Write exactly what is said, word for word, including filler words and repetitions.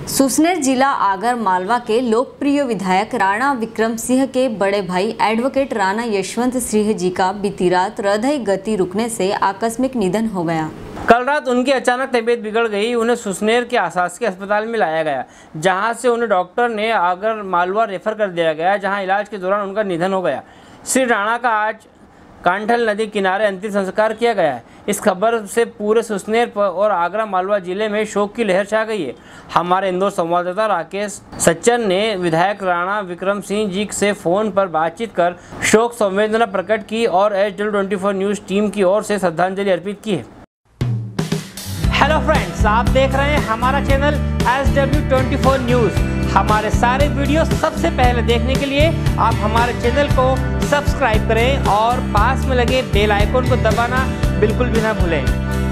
सुसनेर जिला आगर मालवा के लोकप्रिय विधायक राणा विक्रम सिंह के बड़े भाई एडवोकेट राणा यशवंत सिंह जी का बीती रात हृदय गति रुकने से आकस्मिक निधन हो गया। कल रात उनकी अचानक तबीयत बिगड़ गई। उन्हें सुसनेर के आशासकीय अस्पताल में लाया गया, जहां से उन्हें डॉक्टर ने आगर मालवा रेफर कर दिया गया, जहां इलाज के दौरान उनका निधन हो गया। श्री राणा का आज कांठल नदी किनारे अंतिम संस्कार किया गया है। इस खबर से पूरे सुसनेर और आगरा मालवा जिले में शोक की लहर छा गई है। हमारे इंदौर संवाददाता राकेश सच्चन ने विधायक राणा विक्रम सिंह जी से फोन पर बातचीत कर शोक संवेदना प्रकट की और H W twenty four news team की ओर से श्रद्धांजलि अर्पित की है। हेलो फ्रेंड्स, आप देख रहे हैं हमारा channel H W twenty four news. हमारे सारे वीडियो सबसे पहले देखने के लिए आप हमारे चैनल को सब्सक्राइब करें और पास में लगे बेल आइकन को दबाना बिल्कुल भी ना भूलें।